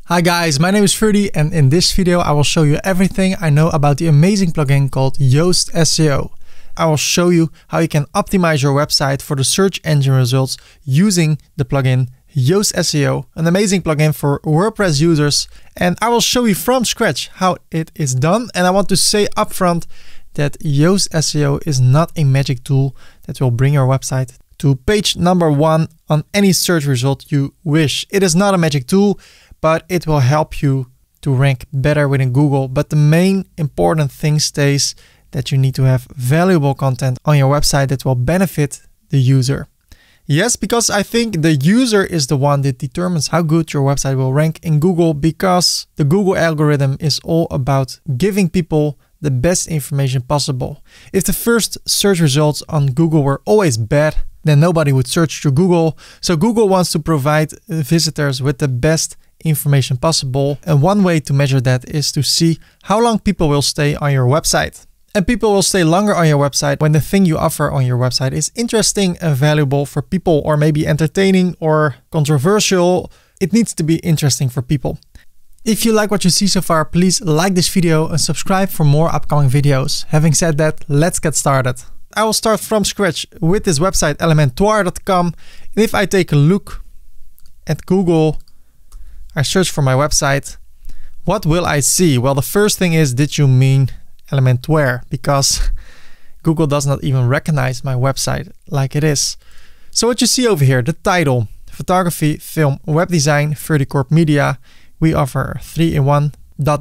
Hi guys, my name is Ferdy and in this video I will show you everything I know about the amazing plugin called Yoast SEO. I will show you how you can optimize your website for the search engine results using the plugin Yoast SEO, an amazing plugin for WordPress users, and I will show you from scratch how it is done. And I want to say upfront that Yoast SEO is not a magic tool that will bring your website to page number 1 on any search result you wish. It is not a magic tool, but it will help you to rank better within Google. But the main important thing stays that you need to have valuable content on your website that will benefit the user. Yes, because I think the user is the one that determines how good your website will rank in Google, because the Google algorithm is all about giving people the best information possible. If the first search results on Google were always bad, then nobody would search through Google. So Google wants to provide visitors with the best information possible. And one way to measure that is to see how long people will stay on your website. And people will stay longer on your website when the thing you offer on your website is interesting and valuable for people, or maybe entertaining or controversial. It needs to be interesting for people. If you like what you see so far, please like this video and subscribe for more upcoming videos. Having said that, let's get started. I will start from scratch with this website elementor.com. And if I take a look at Google, I search for my website, what will I see? Well, the first thing is, did you mean Elementor? Because Google does not even recognize my website like it is. So what you see over here, the title, photography, film, web design, Ferdy Corp Media. We offer 3-in-1, ...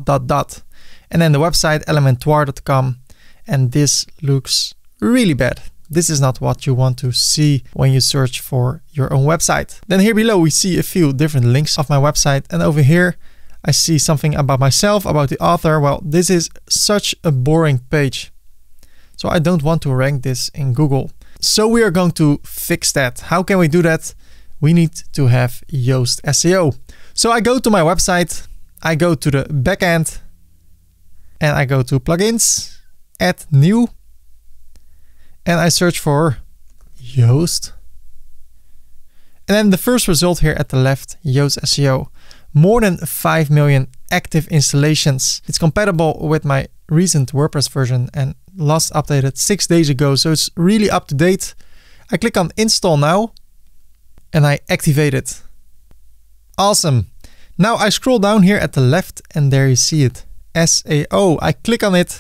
And then the website elementor.com. And this looks really bad. This is not what you want to see when you search for your own website. Then here below we see a few different links of my website. And over here I see something about myself, about the author. Well, this is such a boring page. So I don't want to rank this in Google. So we are going to fix that. How can we do that? We need to have Yoast SEO. So I go to my website, I go to the backend, and I go to plugins, add new, and I search for Yoast. And then the first result here at the left, Yoast SEO. More than 5 million active installations. It's compatible with my recent WordPress version and last updated 6 days ago. So it's really up to date. I click on install now and I activate it. Awesome. Now I scroll down here at the left and there you see it. SEO. I click on it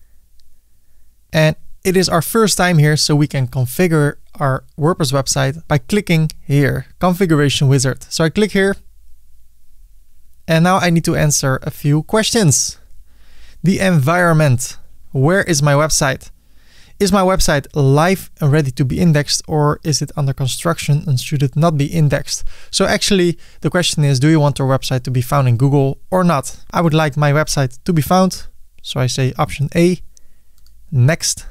and it is our first time here, so we can configure our WordPress website by clicking here, configuration wizard. So I click here and now I need to answer a few questions. The environment. Where is my website? Is my website live and ready to be indexed, or is it under construction and should it not be indexed? So actually the question is, do you want your website to be found in Google or not? I would like my website to be found. So I say option A, next.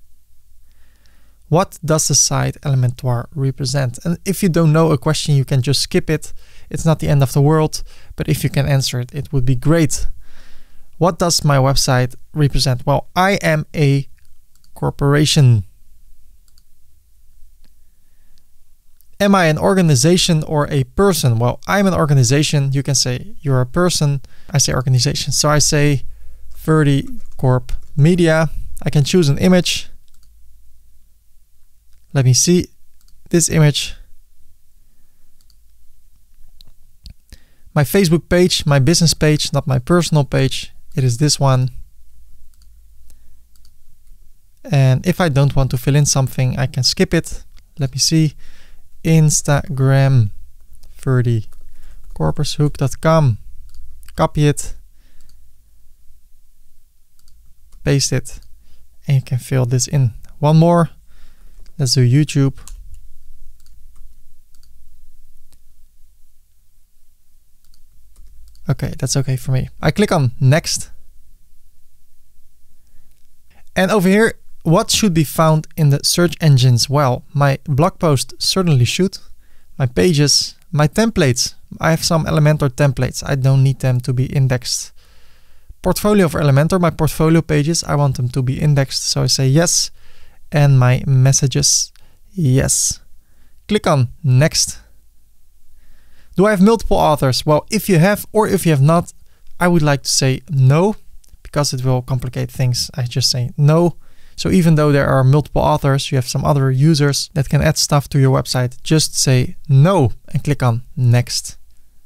What does the site Elementor represent? And if you don't know a question, you can just skip it. It's not the end of the world, but if you can answer it, it would be great. What does my website represent? Well, I am a corporation. Am I an organization or a person? Well, I'm an organization. You can say you're a person. I say organization. So I say Ferdy Corp Media. I can choose an image. Let me see this image. My Facebook page, my business page, not my personal page. It is this one. And if I don't want to fill in something, I can skip it. Let me see. Instagram, ferdycorpushoek.com. Copy it. Paste it. And you can fill this in. One more. Let's do YouTube. Okay, that's okay for me. I click on next. And over here, what should be found in the search engines? Well, my blog post certainly should. My pages, my templates. I have some Elementor templates. I don't need them to be indexed. Portfolio for Elementor, my portfolio pages, I want them to be indexed. So I say yes. And my messages, yes. Click on next. Do I have multiple authors? Well, if you have or if you have not, I would like to say no, because it will complicate things. I just say no. So even though there are multiple authors, you have some other users that can add stuff to your website, just say no and click on next.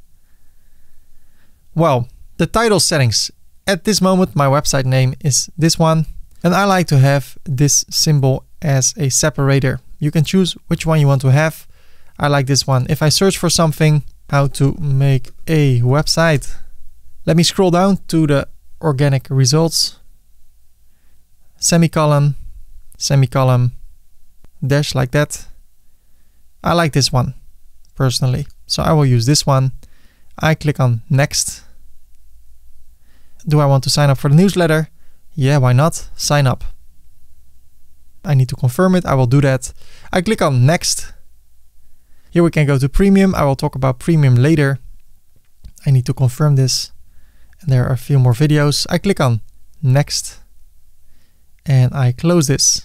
Well, the title settings. At this moment, my website name is this one, and I like to have this symbol as a separator. You can choose which one you want to have. I like this one. If I search for something, how to make a website, let me scroll down to the organic results, semicolon, semicolon, dash, like that. I like this one personally, so I will use this one. I click on next. Do I want to sign up for the newsletter? Yeah, why not? Sign up. I need to confirm it. I will do that. I click on next. Here we can go to premium. I will talk about premium later. I need to confirm this. And there are a few more videos. I click on next and I close this.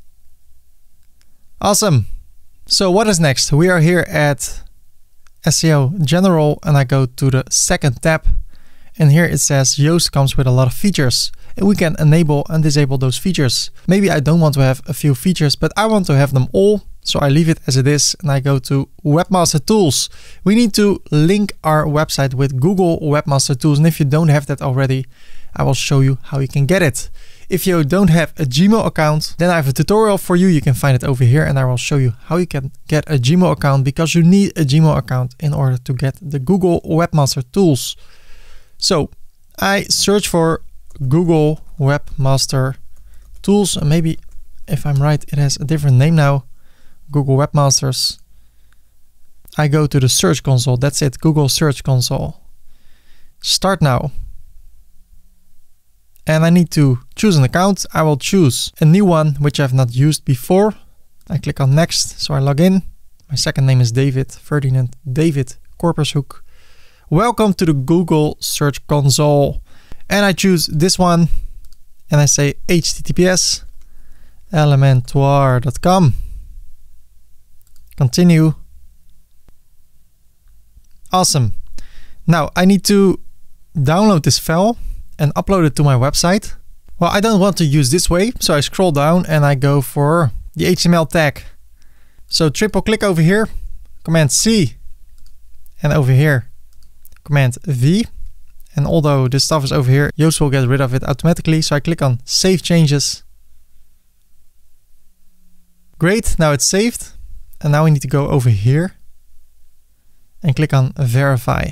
Awesome. So what is next? We are here at SEO General and I go to the second tab. And here it says Yoast comes with a lot of features and we can enable and disable those features. Maybe I don't want to have a few features, but I want to have them all. So I leave it as it is and I go to Webmaster Tools. We need to link our website with Google Webmaster Tools. And if you don't have that already, I will show you how you can get it. If you don't have a Gmail account, then I have a tutorial for you. You can find it over here and I will show you how you can get a Gmail account, because you need a Gmail account in order to get the Google Webmaster Tools. So I search for Google Webmaster Tools, and maybe if I'm right, it has a different name now, Google Webmasters. I go to the Search Console. That's it, Google Search Console. Start now. And I need to choose an account. I will choose a new one, which I've not used before. I click on next, so I log in. My second name is David, Ferdinand David Korpershoek. Welcome to the Google Search Console. And I choose this one and I say https elementor.com. Continue. Awesome. Now I need to download this file and upload it to my website. Well, I don't want to use this way, so I scroll down and I go for the HTML tag. So triple click over here, Command C, and over here Command V. And although this stuff is over here, Yoast will get rid of it automatically. So I click on Save Changes. Great, now it's saved. And now we need to go over here and click on Verify.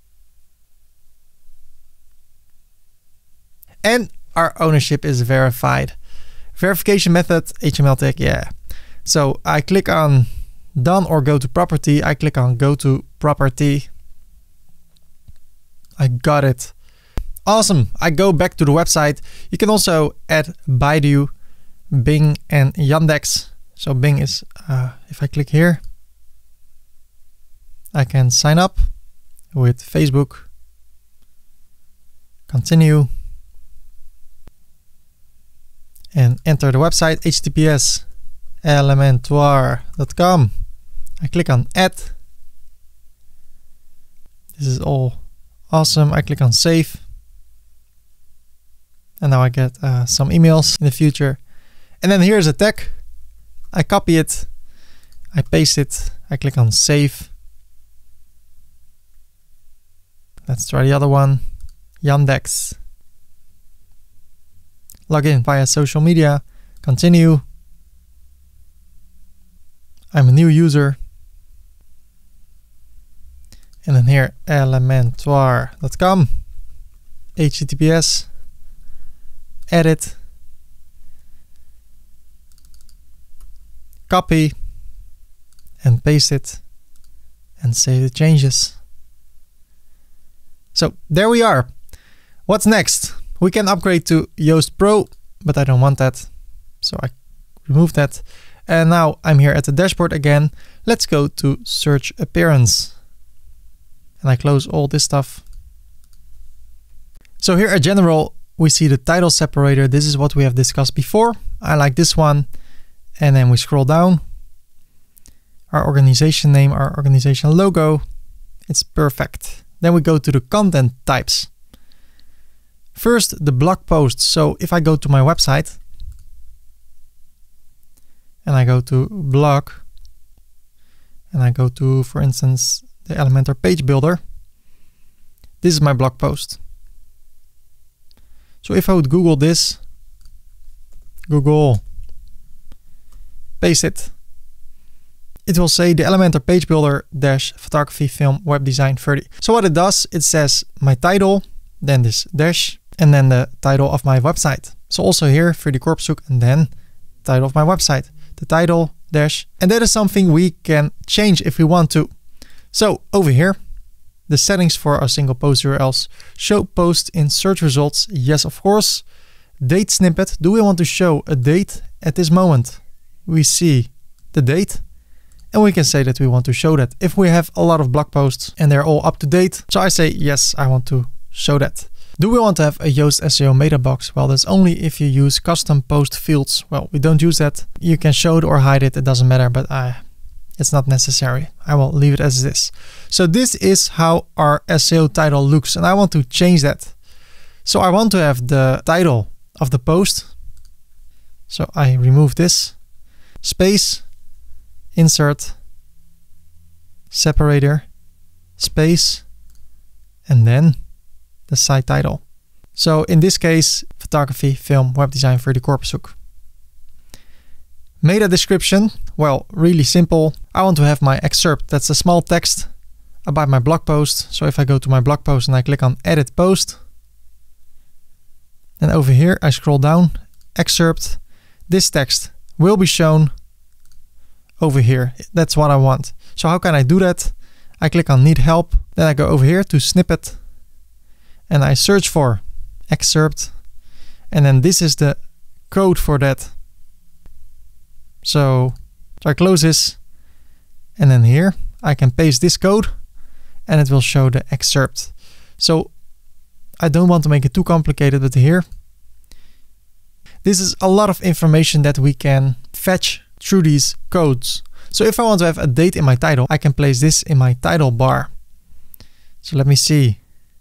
And our ownership is verified. Verification method, HTML tag, yeah. So I click on Done or Go to Property. I click on Go to Property. I got it. Awesome. I go back to the website. You can also add Baidu, Bing, and Yandex. So Bing is, if I click here, I can sign up with Facebook. Continue. And enter the website, https elementor.com. I click on Add. This is all awesome. I click on Save. And now I get some emails in the future. And then here's a tag. I copy it. I paste it. I click on Save. Let's try the other one. Yandex. Log in via social media. Continue. I'm a new user. And then here, elementor.com, https, edit, copy, and paste it, and save the changes. So there we are. What's next? We can upgrade to Yoast Pro, but I don't want that. So I remove that. And now I'm here at the dashboard again. Let's go to Search Appearance. And I close all this stuff. So here at General, we see the title separator. This is what we have discussed before. I like this one. And then we scroll down. Our organization name, our organization logo, It's perfect. Then we go to the content types. First, the blog post. So if I go to my website and I go to blog and I go to, for instance, the Elementor page builder, this is my blog post. So if I would Google this, Google, paste it, it will say the Elementor page builder dash photography, film, web design 30. So what it does, it says my title, then this dash, and then the title of my website. So also here, 3D Korpershoek, and then title of my website, the title dash, and that is something we can change if we want to. So over here, the settings for our single post URLs, show post in search results. Yes, of course. Date snippet. Do we want to show a date at this moment? We see the date and we can say that we want to show that. If we have a lot of blog posts and they're all up to date, so I say, yes, I want to show that. Do we want to have a Yoast SEO meta box? Well, that's only if you use custom post fields. Well, we don't use that. You can show it or hide it. It doesn't matter, but it's not necessary. I will leave it as this. So this is how our SEO title looks, and I want to change that. So I want to have the title of the post. So I remove this, space, insert, separator, space, and then the site title. So in this case, photography, film, web design, 3D Korpershoek. Meta description, well, really simple. I want to have my excerpt. That's a small text about my blog post. So if I go to my blog post and I click on edit post, then over here I scroll down, excerpt, this text will be shown over here. That's what I want. So how can I do that? I click on need help, then I go over here to snippet and I search for excerpt, and then this is the code for that. So I close this, and then here I can paste this code and it will show the excerpt. So I don't want to make it too complicated, but here, this is a lot of information that we can fetch through these codes. So if I want to have a date in my title, I can place this in my title bar. So let me see.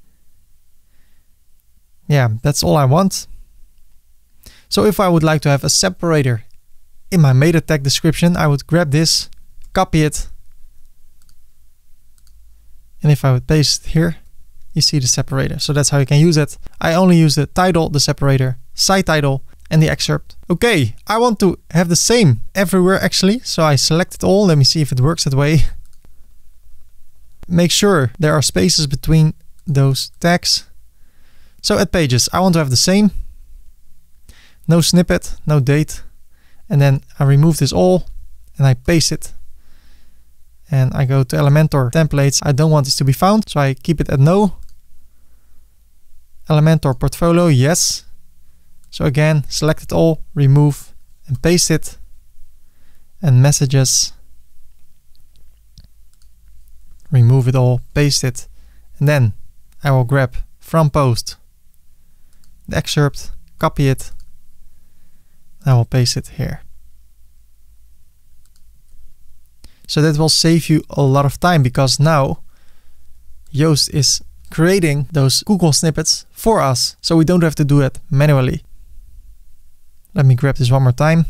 Yeah, that's all I want. So if I would like to have a separator in my meta tag description, I would grab this, copy it, and if I would paste it here, you see the separator. So that's how you can use it. I only use the title, the separator, site title, and the excerpt. Okay, I want to have the same everywhere actually. So I select it all. Let me see if it works that way. Make sure there are spaces between those tags. So at pages, I want to have the same. No snippet, no date. And then I remove this all and I paste it. And I go to Elementor templates. I don't want this to be found, so I keep it at no. Elementor portfolio, yes. So again, select it all, remove and paste it. And messages, remove it all, paste it. And then I will grab from post the excerpt, copy it. I will paste it here. So that will save you a lot of time, because now Yoast is creating those Google snippets for us. So we don't have to do it manually. Let me grab this one more time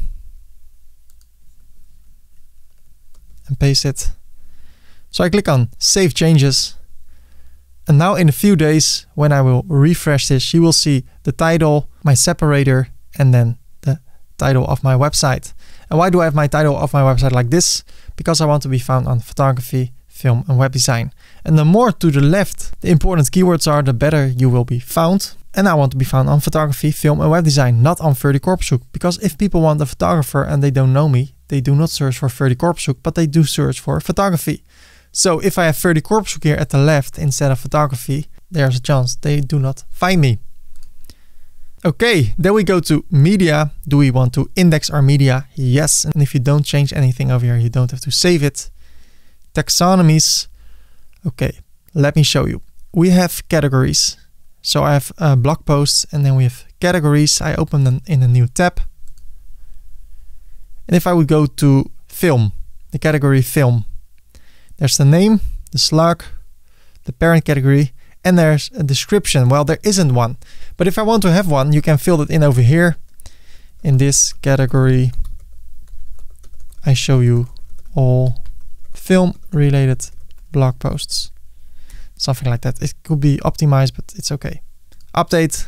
and paste it. So I click on Save Changes. And now in a few days, when I will refresh this, you will see the title, my separator, and then the title of my website. And why do I have my title of my website like this? Because I want to be found on photography, film, and web design. And the more to the left the important keywords are, the better you will be found. And I want to be found on photography, film, and web design, not on 3D Korpershoek. Because if people want a photographer and they don't know me, they do not search for 3D Korpershoek, but they do search for photography. So if I have 3D Korpershoek here at the left instead of photography, there's a chance they do not find me. Okay, then we go to media. Do we want to index our media? Yes. And if you don't change anything over here, you don't have to save it. Taxonomies. Okay, let me show you. We have categories. So I have blog posts, and then we have categories. I open them in a new tab. And if I would go to film, the category film, there's the name, the slug, the parent category, and there's a description. Well, there isn't one, but if I want to have one, you can fill it in over here. In this category, I show you all film related blog posts. Something like that. It could be optimized, but it's okay. Update.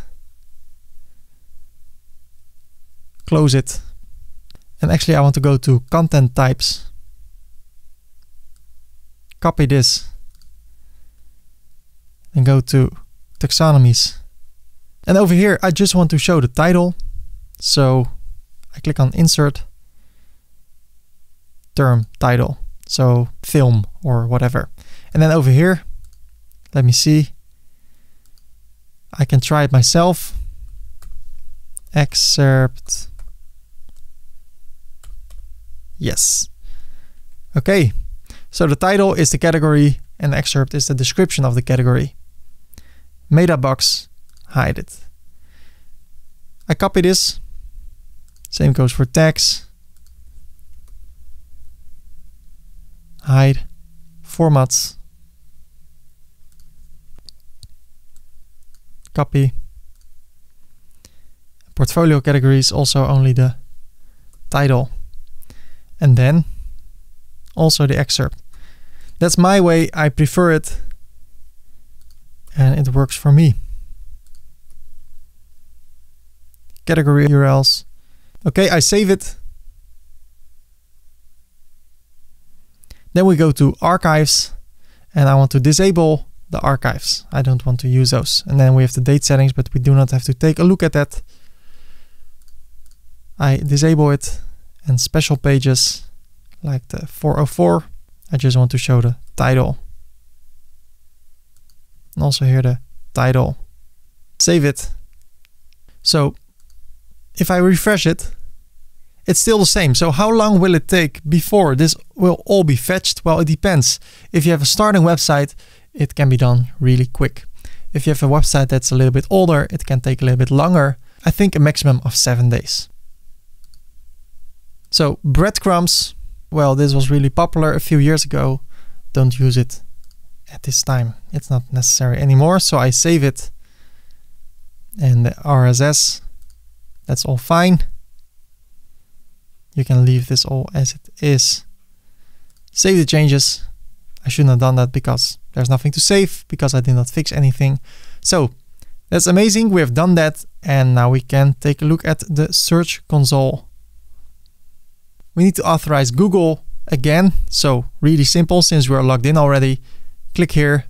Close it. And actually I want to go to content types. Copy this. And go to taxonomies. And over here, I just want to show the title. So I click on insert, term title. So film or whatever. And then over here, let me see. I can try it myself. Excerpt. Yes. Okay. So the title is the category and the excerpt is the description of the category. Meta box, hide it. I copy this. Same goes for tags. Hide. Formats. Copy. Portfolio categories, also only the title. And then also the excerpt. That's my way. I prefer it. And it works for me. Category URLs. Okay, I save it. Then we go to archives and I want to disable the archives. I don't want to use those. And then we have the date settings, but we do not have to take a look at that. I disable it, and special pages like the 404. I just want to show the title. And also here the title. Save it. So if I refresh it, it's still the same. So how long will it take before this will all be fetched? Well, it depends. If you have a starting website, it can be done really quick. If you have a website that's a little bit older, it can take a little bit longer. I think a maximum of 7 days. So breadcrumbs, well, this was really popular a few years ago. Don't use it at this time. It's not necessary anymore. So I save it. And the RSS, that's all fine. You can leave this all as it is. Save the changes. I shouldn't have done that because there's nothing to save because I did not fix anything. So that's amazing. We have done that. And now we can take a look at the Search Console. We need to authorize Google again. So really simple, since we're logged in already. Click here.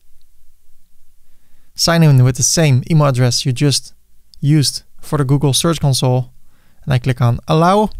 Sign in with the same email address you just used for the Google Search Console. And I click on Allow.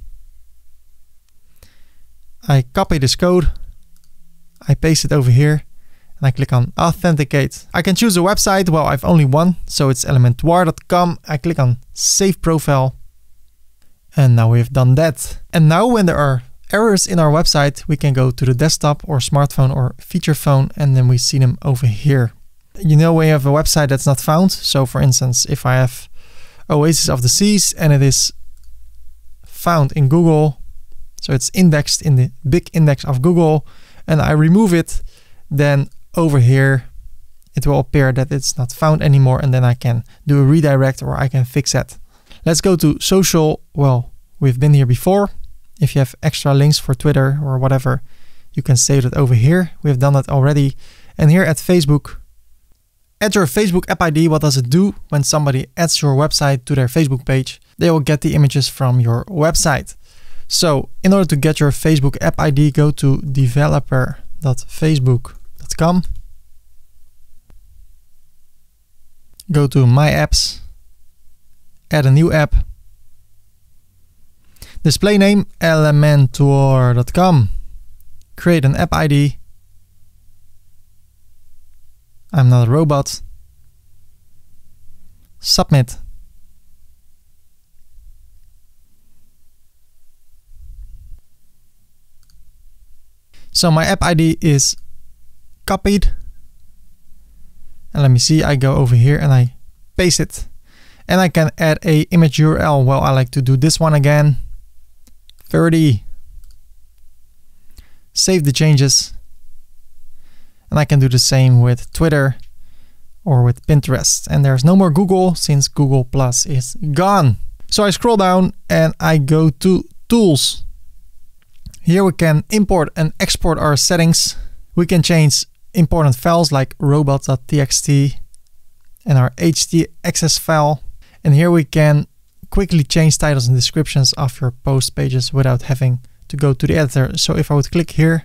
I copy this code. I paste it over here. And I click on Authenticate. I can choose a website. Well, I've only one. So it's elementor.com. I click on Save Profile. And now we've done that. And now when there are errors in our website, we can go to the desktop or smartphone or feature phone, and then we see them over here. You know, when you have a website that's not found. So for instance, if I have Oasis of the Seas and it is found in Google, so it's indexed in the big index of Google, and I remove it, then over here, it will appear that it's not found anymore. And then I can do a redirect or I can fix it. Let's go to social. Well, we've been here before. If you have extra links for Twitter or whatever, you can save it over here. We have done that already. And here at Facebook, add your Facebook app ID. What does it do when somebody adds your website to their Facebook page? They will get the images from your website. So in order to get your Facebook app ID, go to developer.facebook.com. Go to My Apps. Add a new app. Display name elementor.com. Create an app ID. I'm not a robot. Submit. So my app ID is copied. And let me see, I go over here and I paste it. And I can add a image URL. Well, I like to do this one again. 30. Save the changes. And I can do the same with Twitter or with Pinterest. And there's no more Google since Google Plus is gone. So I scroll down and I go to Tools. Here we can import and export our settings. We can change important files like robots.txt and our htaccess file. And here we can quickly change titles and descriptions of your post pages without having to go to the editor. So if I would click here,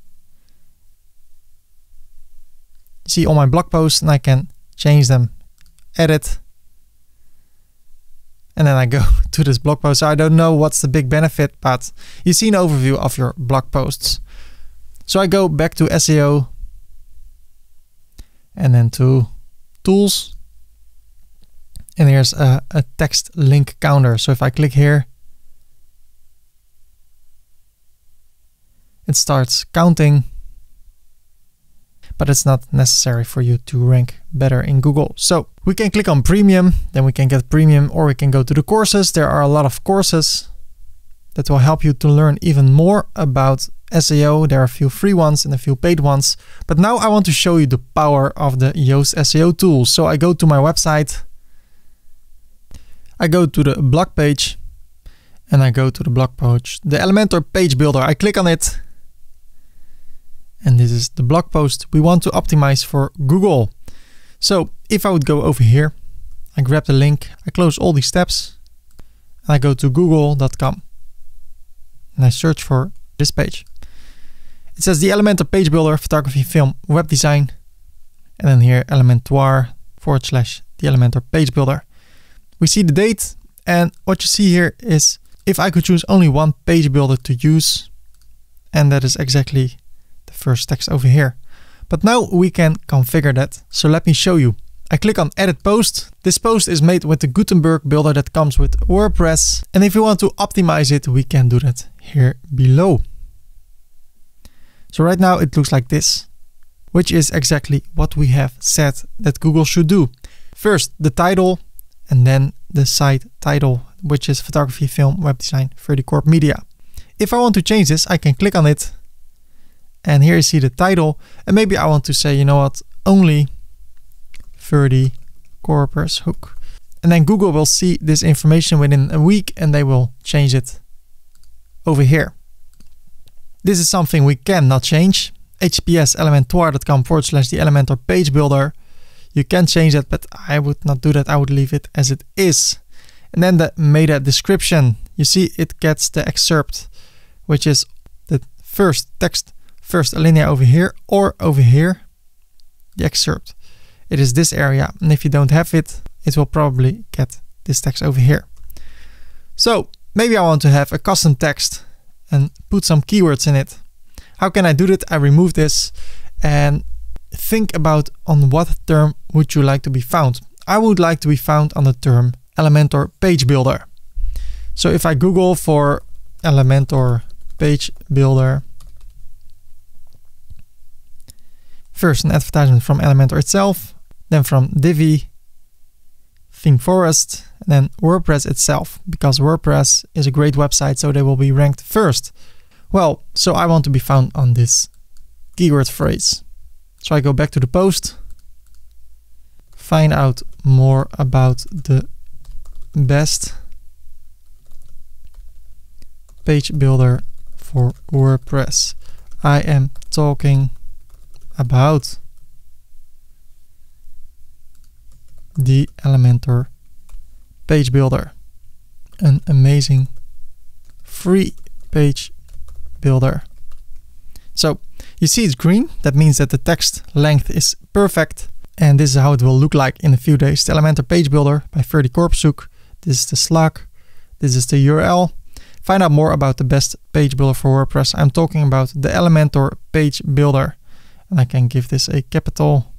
you see all my blog posts and I can change them, edit, and then I go to this blog post. So I don't know what's the big benefit, but you see an overview of your blog posts. So I go back to SEO and then to Tools. And here's a text link counter. So if I click here, it starts counting, but it's not necessary for you to rank better in Google. So we can click on premium, then we can get premium, or we can go to the courses. There are a lot of courses that will help you to learn even more about SEO. There are a few free ones and a few paid ones. But now I want to show you the power of the Yoast SEO tool. So I go to my website, I go to the blog page, and I go to the blog page, the Elementor page builder. I click on it, and this is the blog post we want to optimize for Google. So if I would go over here, I grab the link, I close all these tabs, and I go to google.com, and I search for this page. It says the Elementor page builder, photography, film, web design, and then here Elementor / the Elementor page builder. We see the date, and what you see here is if I could choose only one page builder to use, and that is exactly the first text over here. But now we can configure that. So let me show you. I click on edit post. This post is made with the Gutenberg builder that comes with WordPress. And if you want to optimize it, we can do that here below. So right now it looks like this, which is exactly what we have said that Google should do. First, the title, and then the site title, which is photography, film, web design, Verticorp Media. If I want to change this, I can click on it. And here you see the title. And maybe I want to say, you know what, only Verticorpers hook. And then Google will see this information within a week and they will change it over here. This is something we cannot change. HTTPS elementor.com / the Elementor page builder. You can change that, but I would not do that. I would leave it as it is. And then the meta description, you see it gets the excerpt, which is the first text, first alinea over here or over here, the excerpt. It is this area. And if you don't have it, it will probably get this text over here. So maybe I want to have a custom text and put some keywords in it. How can I do that? I remove this and think about on what term would you like to be found. I would like to be found on the term Elementor page builder. So if I Google for Elementor page builder, first an advertisement from Elementor itself, then from Divi, ThemeForest, and then WordPress itself, because WordPress is a great website, so they will be ranked first. Well, so I want to be found on this keyword phrase. So I go back to the post, find out more about the best page builder for WordPress. I am talking about the Elementor page builder, an amazing free page builder. So you see it's green. That means that the text length is perfect. And this is how it will look like in a few days. The Elementor page builder by Verticorp. This is the slug. This is the URL. Find out more about the best page builder for WordPress. I'm talking about the Elementor page builder. And I can give this a capital.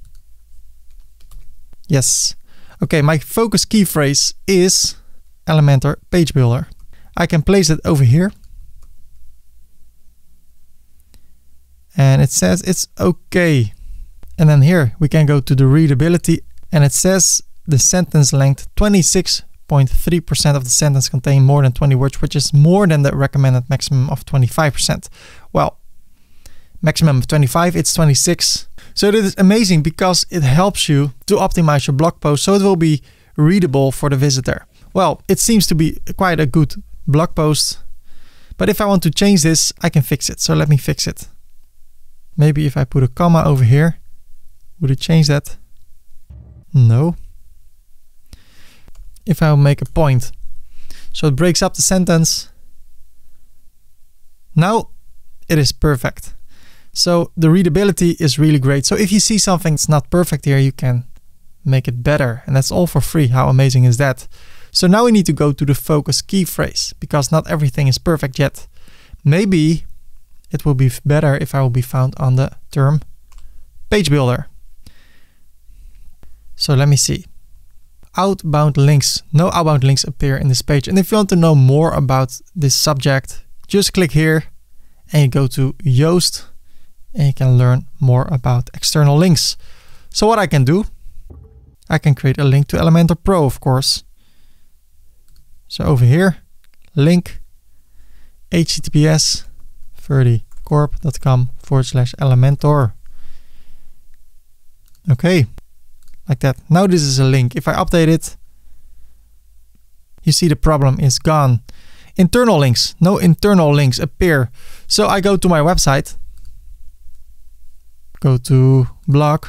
Yes. Okay, my focus key phrase is Elementor page builder. I can place it over here. And it says it's okay. And then here we can go to the readability and it says the sentence length 26.3% of the sentence contain more than 20 words, which is more than the recommended maximum of 25%. Well, maximum of 25, it's 26. So this is amazing because it helps you to optimize your blog post so it will be readable for the visitor. Well, it seems to be quite a good blog post, but if I want to change this, I can fix it. So let me fix it. Maybe if I put a comma over here, would it change that? No. If I make a point, so it breaks up the sentence. Now it is perfect. So the readability is really great. So if you see something that's not perfect here, you can make it better. And that's all for free. How amazing is that? So now we need to go to the focus key phrase because not everything is perfect yet. Maybe it will be better if I will be found on the term page builder. So let me see. Outbound links. No outbound links appear in this page. And if you want to know more about this subject, just click here and you go to Yoast and you can learn more about external links. So what I can do, I can create a link to Elementor Pro, of course. So over here, link https://ferdycorp.com/Elementor. Okay, like that. Now this is a link. If I update it, you see the problem is gone. Internal links. No internal links appear. So I go to my website, go to blog,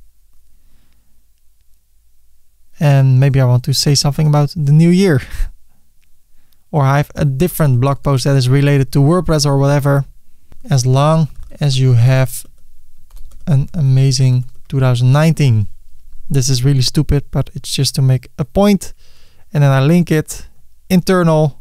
and maybe I want to say something about the new year. Or I have a different blog post that is related to WordPress or whatever. As long as you have an amazing 2019. This is really stupid, but it's just to make a point. And then I link it internal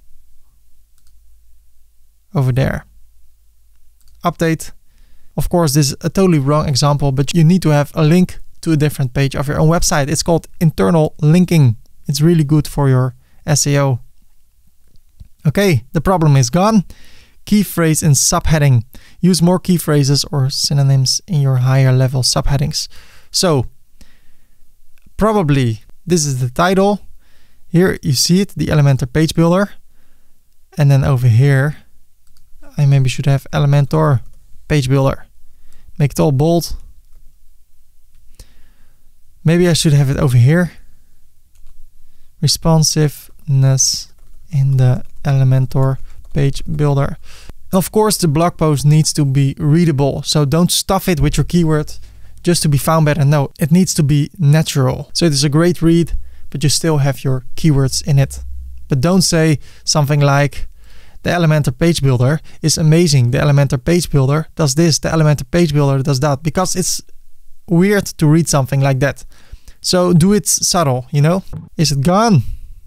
over there. Update. Of course, this is a totally wrong example, but you need to have a link to a different page of your own website. It's called internal linking. It's really good for your SEO. Okay, the problem is gone. Key phrase in subheading. Use more key phrases or synonyms in your higher level subheadings. So probably this is the title. Here you see it, the Elementor page builder. And then over here, I maybe should have Elementor page builder. Make it all bold. Maybe I should have it over here. Responsiveness in the Elementor page builder. Of course, the blog post needs to be readable. So don't stuff it with your keyword just to be found better. No, it needs to be natural. So it is a great read, but you still have your keywords in it. But don't say something like, the Elementor page builder is amazing. The Elementor page builder does this. The Elementor page builder does that. Because it's weird to read something like that. So do it subtle, you know? Is it gone?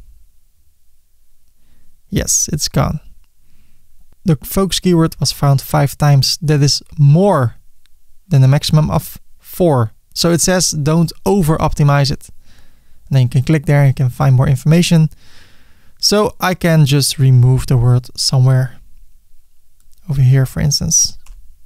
Yes, it's gone. The focus keyword was found 5 times. That is more than the maximum of 4. So it says don't over optimize it. And then you can click there and you can find more information. So I can just remove the word somewhere over here, for instance.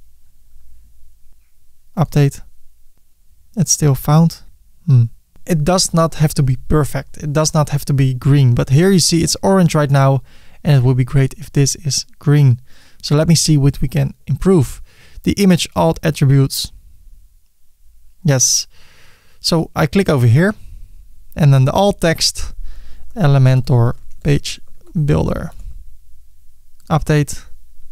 Update. It's still found. It does not have to be perfect. It does not have to be green, but here you see it's orange right now, and it would be great if this is green. So let me see what we can improve. The image alt attributes. Yes. So I click over here and then the alt text, Elementor page builder. Update.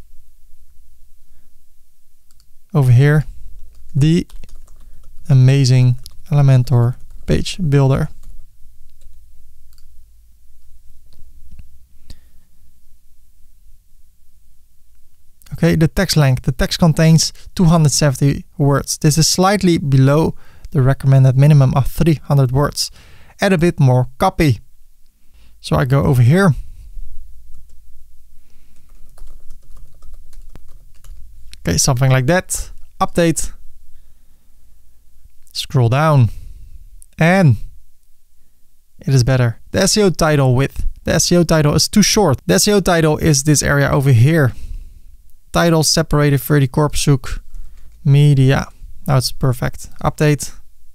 Over here, the amazing Elementor page builder. Okay, the text length. The text contains 270 words. This is slightly below the recommended minimum of 300 words. Add a bit more copy. So I go over here. Okay, something like that. Update. Scroll down. And it is better. The SEO title width. The SEO title is too short. The SEO title is this area over here. Title separated Ferdy Korpshoek media. Now it's perfect. Update.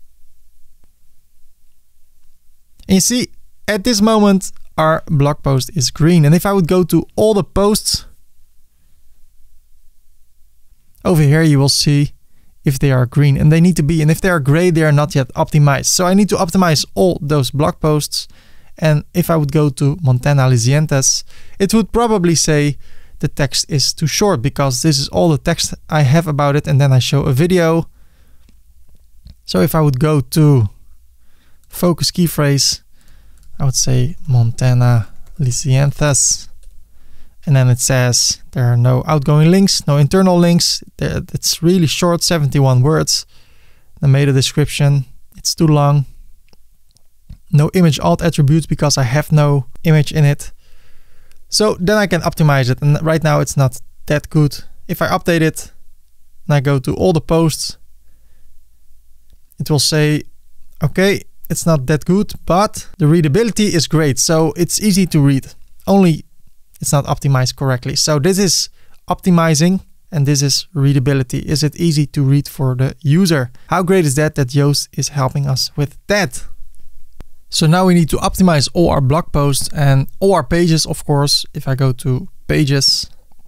And you see, at this moment, our blog post is green. And if I would go to all the posts, over here you will see if they are green, and they need to be. And if they are gray, they are not yet optimized. So I need to optimize all those blog posts. And if I would go to Montana Lisientes, it would probably say the text is too short because this is all the text I have about it. And then I show a video. So if I would go to focus key phrase, I would say Montana Lisientes. And then it says there are no outgoing links, no internal links. It's really short, 71 words. I made a description. It's too long. No image alt attributes because I have no image in it. So then I can optimize it. And right now it's not that good. If I update it and I go to all the posts, it will say, okay, it's not that good, but the readability is great. So it's easy to read. Only it's not optimized correctly. So this is optimizing and this is readability. Is it easy to read for the user? How great is that Yoast is helping us with that? So now we need to optimize all our blog posts and all our pages, of course. If I go to pages,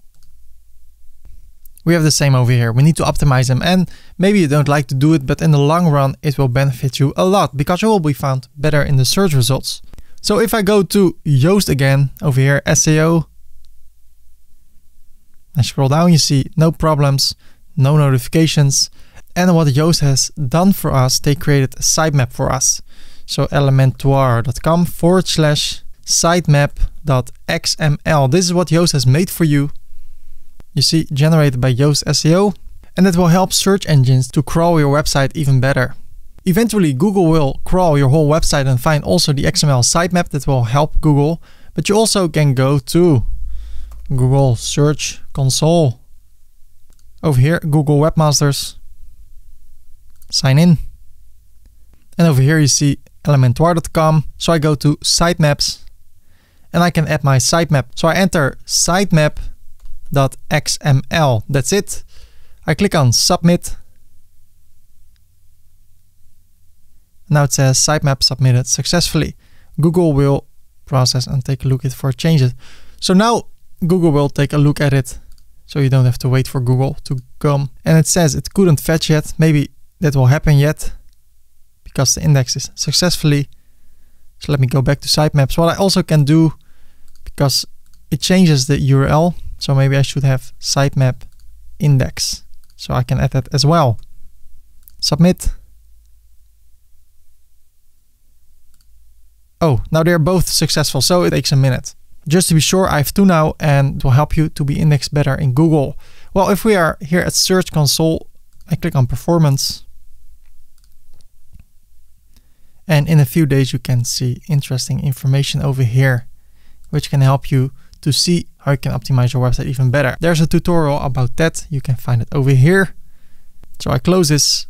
we have the same over here. We need to optimize them, and maybe you don't like to do it, but in the long run, it will benefit you a lot because you will be found better in the search results. So if I go to Yoast again, over here, SEO, I scroll down, you see no problems, no notifications. And what Yoast has done for us, they created a sitemap for us. So elementor.com/sitemap.xml. This is what Yoast has made for you. You see, generated by Yoast SEO. And it will help search engines to crawl your website even better. Eventually, Google will crawl your whole website and find also the XML sitemap that will help Google. But you also can go to Google Search Console. Over here, Google Webmasters. Sign in. And over here you see elementor.com. So I go to sitemaps and I can add my sitemap. So I enter sitemap.xml. That's it. I click on submit. Now it says sitemap submitted successfully. Google will process and take a look at it for changes. So now Google will take a look at it. So you don't have to wait for Google to come. And it says it couldn't fetch yet. Maybe that will happen yet because the index is successfully. So let me go back to sitemaps. What I also can do, because it changes the URL. So maybe I should have sitemap index. So I can add that as well. Submit. Oh, now they're both successful, so it takes a minute. Just to be sure, I have two now, and it will help you to be indexed better in Google. Well, if we are here at Search Console, I click on Performance. And in a few days, you can see interesting information over here, which can help you to see how you can optimize your website even better. There's a tutorial about that. You can find it over here. So I close this,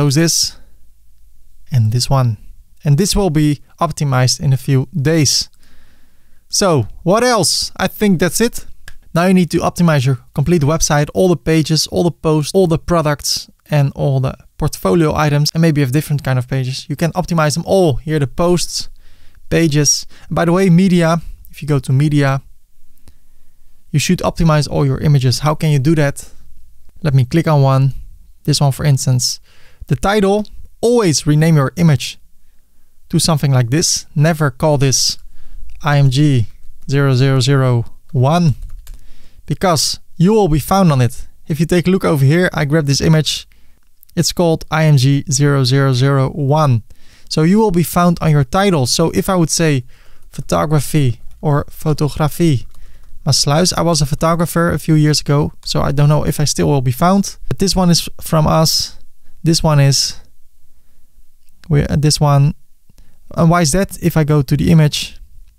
and this one. And this will be optimized in a few days. So what else? I think that's it. Now you need to optimize your complete website, all the pages, all the posts, all the products, and all the portfolio items. And maybe you have different kind of pages. You can optimize them all. Here the posts, pages. And by the way, media, if you go to media, you should optimize all your images. How can you do that? Let me click on one. This one, for instance. The title, always rename your image to something like this. Never call this IMG 0001 because you will be found on it. If you take a look over here, I grabbed this image. It's called IMG 0001. So you will be found on your title. So if I would say photography or fotografie Maassluis, I was a photographer a few years ago, so I don't know if I still will be found. But this one is from us. This one is this one. And why is that? If I go to the image,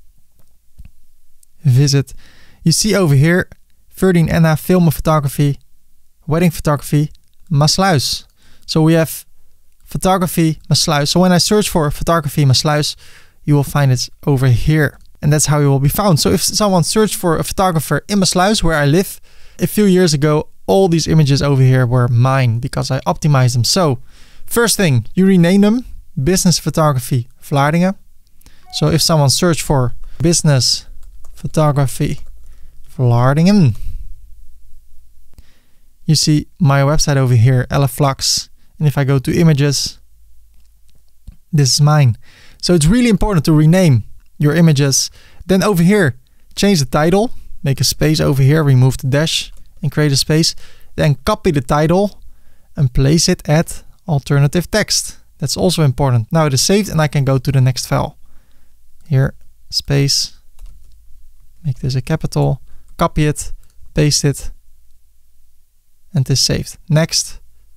visit, you see over here, Verdien Enna, film photography, wedding photography, Maassluis. So we have photography, Maassluis. So when I search for photography, Maassluis, you will find it over here. And that's how you will be found. So if someone searched for a photographer in Maassluis, where I live, a few years ago, all these images over here were mine because I optimized them. So first thing, you rename them. Business photography Vlaardingen. So if someone searched for business photography Vlaardingen, you see my website over here, LFlux. And if I go to images, this is mine. So it's really important to rename your images. Then over here, change the title, make a space over here, remove the dash and create a space. Then copy the title and place it at alternative text. That's also important. Now it is saved and I can go to the next file. Here, space, make this a capital, copy it, paste it, and it is saved. Next.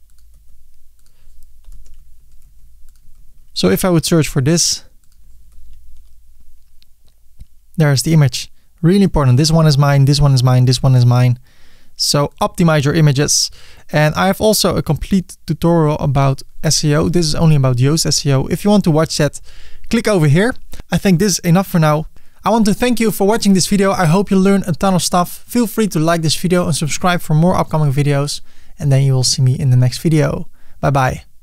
So if I would search for this, there's the image. Really important. This one is mine, this one is mine, this one is mine. So optimize your images. And I have also a complete tutorial about SEO. This is only about Yoast SEO. If you want to watch that, click over here. I think this is enough for now. I want to thank you for watching this video. I hope you learned a ton of stuff. Feel free to like this video and subscribe for more upcoming videos. And then you will see me in the next video. Bye bye.